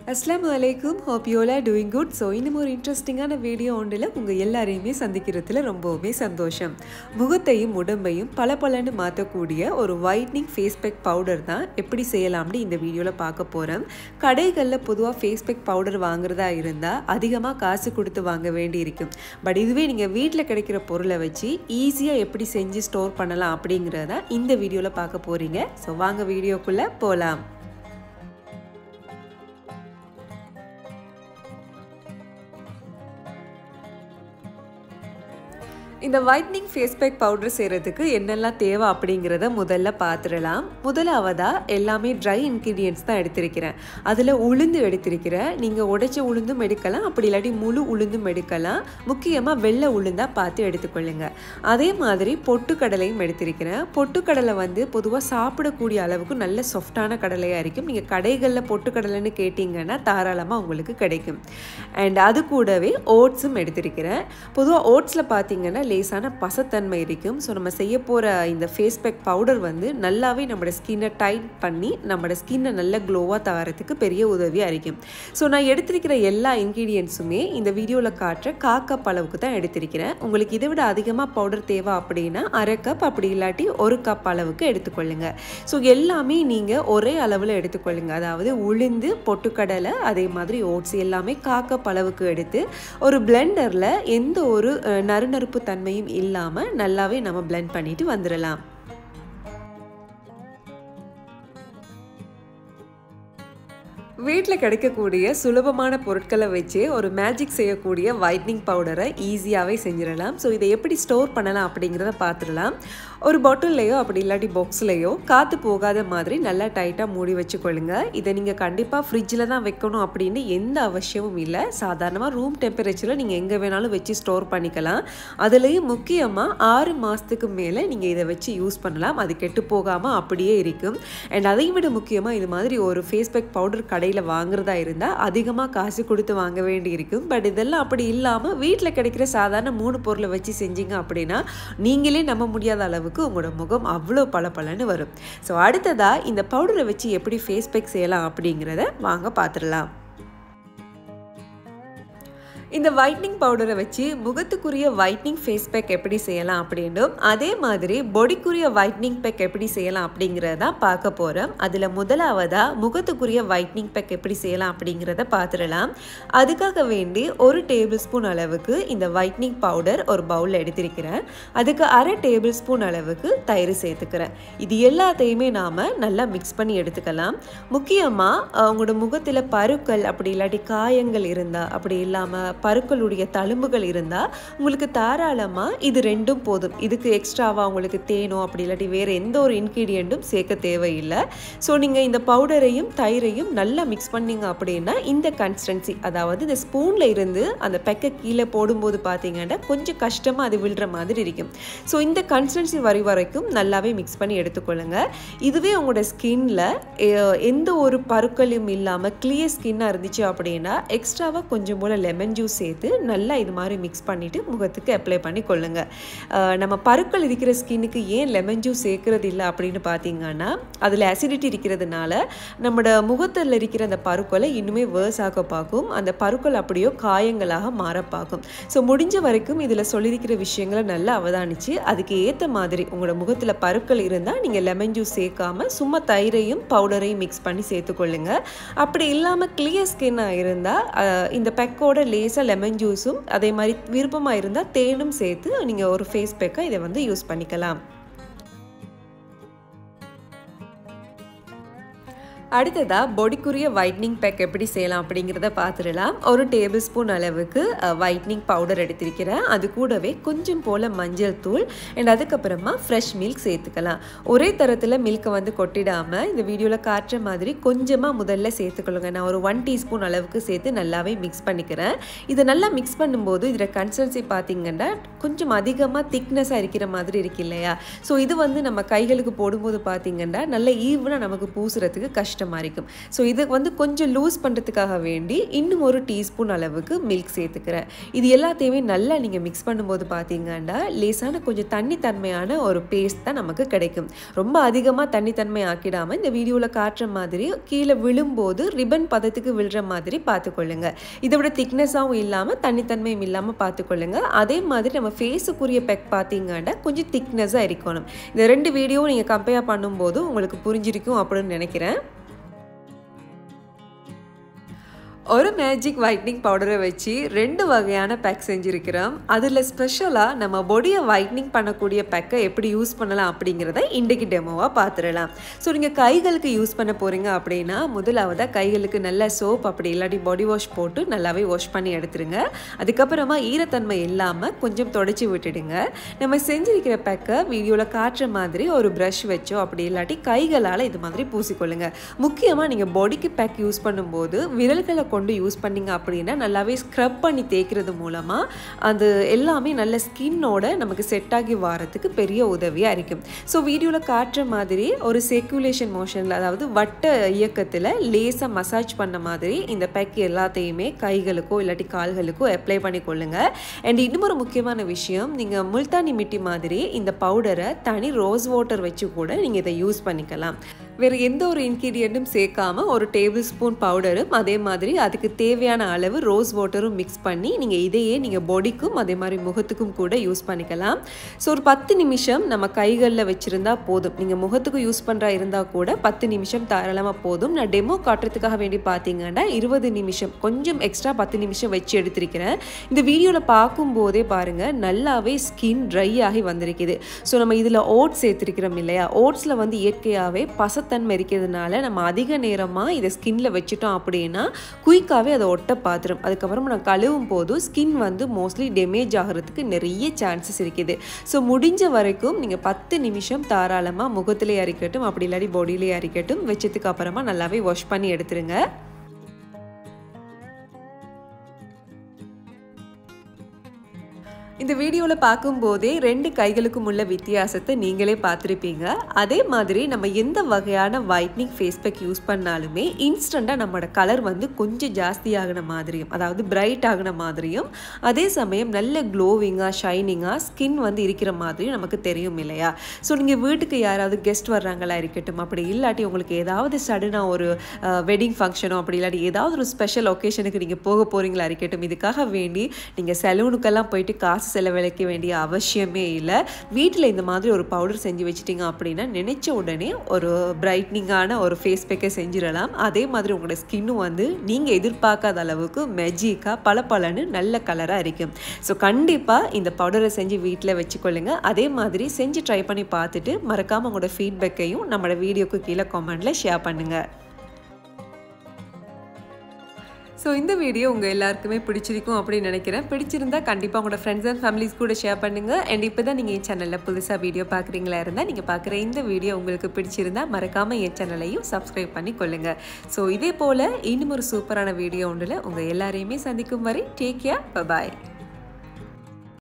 Assalamu alaikum. Hope you all are doing good. So இன்னும் ஒரு இன்ட்ரெஸ்டிங்கான வீடியோ ஒன்றில் உங்கள் எல்லாரையுமே சந்திக்கிறதுல ரொம்பவே சந்தோஷம். முகத்தையும் உடம்பையும் பளபளன்னு மாற்றக்கூடிய ஒரு ஒயிட்னிங் ஃபேஸ் பேக் பவுடர் தான் எப்படி செய்யலாம்னு இந்த வீடியோவில் பார்க்க போகிறேன். கடைகளில் பொதுவாக ஃபேஸ் பேக் பவுடர் வாங்குறதா இருந்தால் அதிகமாக காசு கொடுத்து வாங்க வேண்டி இருக்கும். பட் இதுவே நீங்கள் வீட்டில் கிடைக்கிற பொருளை வச்சு ஈஸியாக எப்படி செஞ்சு ஸ்டோர் பண்ணலாம் அப்படிங்கிறத இந்த வீடியோவில் பார்க்க போகிறீங்க. ஸோ வாங்க வீடியோக்குள்ளே போகலாம். இந்த ஒயிட்னிங் ஃபேஸ் பேக் பவுடர் செய்கிறதுக்கு என்னெல்லாம் தேவை அப்படிங்கிறத முதல்ல பார்த்துடலாம். முதலாவதாக எல்லாமே ட்ரை இன்க்ரீடியன்ட்ஸ் தான் எடுத்திருக்கிறேன். அதில் உளுந்து எடுத்திருக்கிறேன். நீங்கள் உடைச்ச உளுந்தும் எடுக்கலாம், அப்படி இல்லாட்டி முழு உளுந்தும் எடுக்கலாம். முக்கியமாக வெள்ளை உளுந்தாக பார்த்து எடுத்துக்கொள்ளுங்க. அதே மாதிரி பொட்டுக்கடலையும் எடுத்திருக்கிறேன். பொட்டுக்கடலை பொதுவாக சாப்பிடக்கூடிய அளவுக்கு நல்ல சாஃப்டான கடலையாக இருக்கும். நீங்கள் கடைகளில் பொட்டுக்கடலைன்னு கேட்டிங்கன்னா தாராளமாக உங்களுக்கு கிடைக்கும். அண்ட் அது கூடவே ஓட்ஸும் எடுத்திருக்கிறேன். பொதுவாக ஓட்ஸில் பார்த்தீங்கன்னா லேசான பசத்தன்மை இருக்கும். ஸோ நம்ம செய்ய போகிற இந்த ஃபேஸ் பேக் பவுடர் நல்லாவே நம்மளோட ஸ்கின்னை டைட் பண்ணி நம்மளோட ஸ்கின்னை நல்ல க்ளோவாக தரத்துக்கு பெரிய உதவியாக இருக்கும். ஸோ நான் எடுத்திருக்கிற எல்லா இன்க்ரீடியன்ஸுமே இந்த வீடியோவில் காட்டுற கப் அளவுக்கு தான் எடுத்திருக்கிறேன். உங்களுக்கு இதை விட அதிகமாக பவுடர் தேவை அப்படின்னா அரை கப், அப்படி இல்லாட்டி 1 கப் அளவுக்கு எடுத்துக்கொள்ளுங்க. ஸோ எல்லாமே நீங்கள் ஒரே அளவில் எடுத்துக்கொள்ளுங்க. அதாவது உளுந்து, பொட்டுக்கடலை, அதே மாதிரி ஓட்ஸ் எல்லாமே கப் அளவுக்கு எடுத்து ஒரு பிளெண்டரில் எந்த ஒரு நறுநறுப்பு தன்மையும் இல்லாமல் நல்லாவே நம்ம பிளெண்ட் பண்ணிட்டு வந்துடலாம். வீட்டில் கிடைக்கக்கூடிய சுலபமான பொருட்களை வச்சு ஒரு மேஜிக் செய்யக்கூடிய ஒயிட்னிங் பவுடரை ஈஸியாகவே செஞ்சிடலாம். ஸோ இதை எப்படி ஸ்டோர் பண்ணலாம் அப்படிங்கிறத பார்த்துடலாம். ஒரு பாட்டில்லையோ அப்படி இல்லாட்டி பாக்ஸ்லையோ காற்று போகாத மாதிரி நல்லா டைட்டாக மூடி வச்சுக்கொள்ளுங்க. இதை நீங்கள் கண்டிப்பாக ஃப்ரிட்ஜில் தான் வைக்கணும் அப்படின்னு எந்த அவசியமும் இல்லை. சாதாரணமாக ரூம் டெம்பரேச்சரில் நீங்கள் எங்கே வேணாலும் வச்சு ஸ்டோர் பண்ணிக்கலாம். அதுலேயும் முக்கியமாக 6 மாதத்துக்கு மேலே நீங்கள் இதை வச்சு யூஸ் பண்ணலாம். அது கெட்டு போகாமல் அப்படியே இருக்கும். அண்ட் அதை விட முக்கியமாக இது மாதிரி ஒரு ஃபேஸ் பேக் பவுடர் கடையில் வாங்குறதா இருந்தால் அதிகமாக காசு கொடுத்து வாங்க வேண்டி இருக்கும். பட் இதெல்லாம் அப்படி இல்லாமல் வீட்டில் கிடைக்கிற சாதாரண 3 பொருளை வச்சு செஞ்சீங்க அப்படின்னா நீங்களே நம்ப முடியாத அளவுக்கு உங்களோட முகம் அவ்வளோ பளபளன்னு வரும். ஸோ அடுத்ததாக இந்த பவுடரை வச்சு எப்படி ஃபேஸ் பேக் செய்யலாம் அப்படிங்கிறத வாங்க பார்த்துடலாம். இந்த ஒயிட்னிங் பவுடரை வச்சு முகத்துக்குரிய ஒயிட்னிங் ஃபேஸ் பேக் எப்படி செய்யலாம் அப்படின்னும் அதே மாதிரி பொடிக்குரிய ஒயிட்னிங் பேக் எப்படி செய்யலாம் அப்படிங்கிறத பார்க்க போகிறோம். அதில் முதலாவதாக முகத்துக்குரிய ஒயிட்னிங் பேக் எப்படி செய்யலாம் அப்படிங்கிறத பார்த்துடலாம். அதுக்காக வேண்டி 1 டேபிள் ஸ்பூன் அளவுக்கு இந்த ஒயிட்னிங் பவுடர் ஒரு பவுலில் எடுத்திருக்கிறேன். அதுக்கு அரை டேபிள் ஸ்பூன் அளவுக்கு தயிர் சேர்த்துக்கிறேன். இது எல்லாத்தையுமே நாம் நல்லா மிக்ஸ் பண்ணி எடுத்துக்கலாம். முக்கியமாக உங்களோட முகத்தில் பருக்கள் அப்படி இல்லாட்டி காயங்கள் இருந்தால், அப்படி இல்லாமல் பருக்களுடைய தழும்புகள் இருந்தால் உங்களுக்கு தாராளமாக இது 2 போதும். இதுக்கு எக்ஸ்ட்ராவாக உங்களுக்கு தேனோ அப்படி இல்லாட்டி வேறு எந்த ஒரு இன்க்ரீடியண்ட்டும் சேர்க்க தேவையில்லை. ஸோ நீங்கள் இந்த பவுடரையும் தயிரையும் நல்லா மிக்ஸ் பண்ணிங்க அப்படின்னா இந்த கன்சிஸ்டன்சி, அதாவது இந்த ஸ்பூனில் இருந்து அந்த பெக்கை கீழே போடும்போது பார்த்தீங்கன்னா கொஞ்சம் கஷ்டமாக அது விழுற மாதிரி இருக்கும். ஸோ இந்த கன்சிஸ்டன்சி வரைக்கும் நல்லாவே மிக்ஸ் பண்ணி எடுத்துக்கொள்ளுங்க. இதுவே உங்களோட ஸ்கின்னில் எந்த ஒரு பருக்களும் இல்லாமல் கிளியர் ஸ்கின்னாக இருந்துச்சு அப்படின்னா எக்ஸ்ட்ராவாக கொஞ்சம் போல் லெமன் ஜூஸ் சேர்த்து நல்லா இது மாதிரி மிக்ஸ் பண்ணிவிட்டு முகத்துக்கு அப்ளை பண்ணி கொள்ளுங்க. நம்ம பருக்கள் இருக்கிற ஸ்கின்னுக்கு ஏன் லெமன் ஜூஸ் சேர்க்கறது இல்லை அப்படின்னு பார்த்தீங்கன்னா அதில் அசிடிட்டி இருக்கிறதுனால நம்மளோட முகத்தில் இருக்கிற அந்த பருக்களை இன்னுமே வேர்ஸ் ஆக பார்க்கும். அந்த பருக்கள் அப்படியோ காயங்களாக மாற பார்க்கும். ஸோ முடிஞ்ச வரைக்கும் இதில் சொல்லியிருக்கிற விஷயங்களை நல்லா அவதானித்து அதுக்கு ஏற்ற மாதிரி உங்களோட முகத்தில் பருக்கள் இருந்தால் நீங்கள் லெமன் ஜூஸ் சேர்க்காம சும்மா தயிரையும் பவுடரையும் மிக்ஸ் பண்ணி சேர்த்துக்கொள்ளுங்க. அப்படி இல்லாமல் கிளியர் ஸ்கின்னாக இருந்தால் இந்த பெக்கோட லேசாக லெமன் ஜூஸும் அதே மாதிரி விருப்பமாக இருந்தால் தேனும் சேர்த்து நீங்கள் ஒரு ஃபேஸ் பேக்கை இதை யூஸ் பண்ணிக்கலாம். அடுத்ததாக பொடிக்குரிய ஒயிட்னிங் பேக் எப்படி செய்யலாம் அப்படிங்கிறத பார்த்துடலாம். 1 டேபிள் ஸ்பூன் அளவுக்கு ஒயிட்னிங் பவுடர் எடுத்திருக்கிறேன். அது கூடவே கொஞ்சம் போல் மஞ்சள் தூள் அண்ட் அதுக்கப்புறமா ஃப்ரெஷ் மில்க் சேர்த்துக்கலாம். ஒரே தரத்தில் மில்கை கொட்டிடாமல் இந்த வீடியோவில் காட்டுற மாதிரி கொஞ்சமாக முதல்ல சேர்த்துக்கொள்ளுங்க. நான் ஒரு 1 டீஸ்பூன் அளவுக்கு சேர்த்து நல்லாவே மிக்ஸ் பண்ணிக்கிறேன். இதை நல்லா மிக்ஸ் பண்ணும்போது இதில் கன்சிஸ்டன்சி பார்த்தீங்கன்னா கொஞ்சம் அதிகமாக திக்னஸாக இருக்கிற மாதிரி இருக்கு இல்லையா? ஸோ இது நம்ம கைகளுக்கு போடும்போது பார்த்தீங்கன்னா நல்ல ஈவனாக நமக்கு பூசுறதுக்கு கஷ்டம். கஷ்டமாக இருக்கும். ஸோ இது வந்து கொஞ்சம் லூஸ் பண்ணுறதுக்காக வேண்டி இன்னும் ஒரு டீஸ்பூன் அளவுக்கு மில்க் சேர்த்துக்கிறேன். இது எல்லாத்தையுமே நல்லா நீங்கள் மிக்ஸ் பண்ணும்போது பார்த்தீங்கன்னா லேசான கொஞ்சம் தண்ணித்தன்மையான ஒரு பேஸ்ட் தான் நமக்கு கிடைக்கும். ரொம்ப அதிகமாக தண்ணித்தன்மை ஆக்கிடாமல் இந்த வீடியோவில் காட்டுற மாதிரி கீழே விழும்போது ரிப்பன் பதத்துக்கு விழுற மாதிரி பார்த்துக்கொள்ளுங்க. இதை விட திக்னஸாகவும் இல்லாமல் தண்ணித்தன்மையும் இல்லாமல் பார்த்துக்கொள்ளுங்க. அதே மாதிரி நம்ம ஃபேஸுக்குரிய பெக் பார்த்தீங்கன்னா கொஞ்சம் திக்னஸாக இருக்கணும். இந்த 2 வீடியோவும் நீங்கள் கம்பேர் பண்ணும்போது உங்களுக்கு புரிஞ்சிருக்கும் அப்படின்னு நினைக்கிறேன். ஒரு மேஜிக் வைட்னிங் பவுடரை வச்சு 2 வகையான பேக் செஞ்சுருக்கிறோம். அதில் ஸ்பெஷலாக நம்ம பாடியை வைட்னிங் பண்ணக்கூடிய பேக்கை எப்படி யூஸ் பண்ணலாம் அப்படிங்கிறத இன்றைக்கி டெமோவாக பார்த்துடலாம். ஸோ நீங்கள் கைகளுக்கு யூஸ் பண்ண போகிறீங்க அப்படின்னா முதலாவதாக கைகளுக்கு நல்ல சோப் அப்படி இல்லாட்டி பாடி வாஷ் போட்டு நல்லாவே வாஷ் பண்ணி எடுத்துருங்க. அதுக்கப்புறமா ஈரத்தன்மை இல்லாமல் கொஞ்சம் தொடச்சி விட்டுடுங்க. நம்ம செஞ்சிருக்கிற பேக்கை வீடியோவில் காட்டுற மாதிரி ஒரு ப்ரஷ் வச்சோ அப்படி இல்லாட்டி கைகளால் இது மாதிரி பூசிக்கொள்ளுங்க. முக்கியமாக நீங்கள் பாடிக்கு பேக் யூஸ் பண்ணும்போது விரல்களை கொண்டு யூஸ் பண்ணிங்க அப்படின்னா நல்லாவே ஸ்க்ரப் பண்ணி தேய்க்கிறது மூலமாக அது எல்லாமே நல்ல ஸ்கின்னோட நமக்கு செட் ஆகி வரத்துக்கு பெரிய உதவியாக இருக்கும். ஸோ வீடியோவில் காட்டுற மாதிரி ஒரு சர்க்குலேஷன் மோஷனில் அதாவது வட்ட இயக்கத்தில் லேசாக மசாஜ் பண்ண மாதிரி இந்த பேக் எல்லாத்தையுமே கைகளுக்கோ இல்லாட்டி கால்களுக்கோ அப்ளை பண்ணி கொள்ளுங்க. அண்ட் இன்னொரு முக்கியமான விஷயம், நீங்கள் முல்தானி மிட்டி மாதிரி இந்த பவுடரை தனி ரோஸ் வாட்டர் வச்சு கூட நீங்கள் இதை யூஸ் பண்ணிக்கலாம். வேறு எந்த ஒரு இன்க்ரீடியண்ட்டும் சேர்க்காம ஒரு டேபிள் ஸ்பூன் பவுடரும் அதே மாதிரி அதுக்கு தேவையான அளவு ரோஸ் வாட்டரும் மிக்ஸ் பண்ணி நீங்கள் பாடிக்கும் அதே மாதிரி முகத்துக்கும் கூட யூஸ் பண்ணிக்கலாம். ஸோ ஒரு 10 நிமிஷம் நம்ம கைகளில் வச்சுருந்தா போதும். நீங்கள் முகத்துக்கு யூஸ் பண்ணுறா இருந்தால் கூட 10 நிமிஷம் தாராளமாக போதும். நான் டெமோ காட்டுறதுக்காக வேண்டி பார்த்தீங்கன்னா 20 நிமிஷம் கொஞ்சம் எக்ஸ்ட்ரா 10 நிமிஷம் வச்சு எடுத்திருக்கிறேன். இந்த வீடியோவில் பார்க்கும்போதே பாருங்கள் நல்லாவே ஸ்கின் ட்ரை ஆகி வந்திருக்குது. ஸோ நம்ம இதில் ஓட்ஸ் சேர்த்துருக்கிறோம் இல்லையா, ஓட்ஸில் வந்து இயற்கையாகவே பசத்தன்மை இருக்கிறதுனால நம்ம அதிக நேரமாக இதை ஸ்கின்ல வச்சுட்டோம் அப்படின்னா குயிக்காகவே அதை ஒட்ட பார்த்துரும். அதுக்கப்புறம் நான் கழுவும் போது ஸ்கின் வந்து மோஸ்ட்லி டேமேஜ் ஆகிறதுக்கு நிறைய சான்சஸ் இருக்குது. ஸோ முடிஞ்ச வரைக்கும் நீங்கள் 10 நிமிஷம் தாராளமாக முகத்திலே அரிக்கட்டும் அப்படி இல்லாட்டி பாடியிலே அரிக்கட்டும் வச்சதுக்கு அப்புறமா நல்லாவே வாஷ் பண்ணி எடுத்துருங்க. இந்த வீடியோவில் பார்க்கும்போதே 2 கைகளுக்கும் உள்ள வித்தியாசத்தை நீங்களே பார்த்துருப்பீங்க. அதே மாதிரி நம்ம எந்த வகையான வைட்னிங் ஃபேஸ் பேக் யூஸ் பண்ணாலுமே இன்ஸ்டண்ட்டாக நம்மளோட கலர் வந்து கொஞ்சம் ஜாஸ்தியாகின மாதிரியும் அதாவது பிரைட் ஆகின மாதிரியும் அதே சமயம் நல்ல க்ளோவிங்காக ஷைனிங்காக ஸ்கின் வந்து இருக்கிற மாதிரியும் நமக்கு தெரியும் இல்லையா. ஸோ நீங்கள் வீட்டுக்கு யாராவது கெஸ்ட் வர்றாங்களா இருக்கட்டும் அப்படி இல்லாட்டி உங்களுக்கு ஏதாவது சடனாக ஒரு வெட்டிங் ஃபங்க்ஷனோ அப்படி இல்லாட்டி ஏதாவது ஒரு ஸ்பெஷல் ஒகேஷனுக்கு நீங்கள் போக போகிறீங்களா இருக்கட்டும், இதுக்காக வேண்டி நீங்கள் சலூனுக்கெல்லாம் போயிட்டு காசு செலவழிக்க வேண்டிய அவசியமே இல்லை. வீட்டில் இந்த மாதிரி ஒரு பவுடர் செஞ்சு வச்சிட்டிங்க அப்படின்னா நினைச்ச உடனே ஒரு பிரைட்னிங்கான ஒரு ஃபேஸ் பேக்கை செஞ்சிடலாம். அதே மாதிரி உங்களோட ஸ்கின்னும் வந்து நீங்கள் எதிர்பார்க்காத அளவுக்கு மெஜிக்காக பளபளன்னு நல்ல கலராக இருக்கும். ஸோ கண்டிப்பாக இந்த பவுடரை செஞ்சு வீட்டில் வச்சுக்கொள்ளுங்க. அதே மாதிரி செஞ்சு ட்ரை பண்ணி பார்த்துட்டு மறக்காமல் உங்களோட ஃபீட்பேக்கையும் நம்மளோட வீடியோக்கு கீழே கமெண்ட்டில் ஷேர் பண்ணுங்கள். ஸோ இந்த வீடியோ உங்கள் எல்லாருக்குமே பிடிச்சிருக்கும் அப்படின்னு நினைக்கிறேன். பிடிச்சிருந்தா கண்டிப்பாக உங்களோட ஃப்ரெண்ட்ஸ் அண்ட் ஃபேமிலிஸ் கூட ஷேர் பண்ணுங்கள். அண்ட் இப்போ தான் நீங்கள் என் சேனலில் புதுசாக வீடியோ பார்க்குறீங்களா இருந்தால் நீங்கள் பார்க்குற இந்த வீடியோ உங்களுக்கு பிடிச்சிருந்தா மறக்காமல் என் சேனலையும் சப்ஸ்கிரைப் பண்ணி கொள்ளுங்கள். ஸோ இதே போல் இன்னும் ஒரு சூப்பரான வீடியோ ஒன்றில் உங்கள் எல்லாரையுமே சந்திக்கும் வரை டேக் கேர், பை பாய்.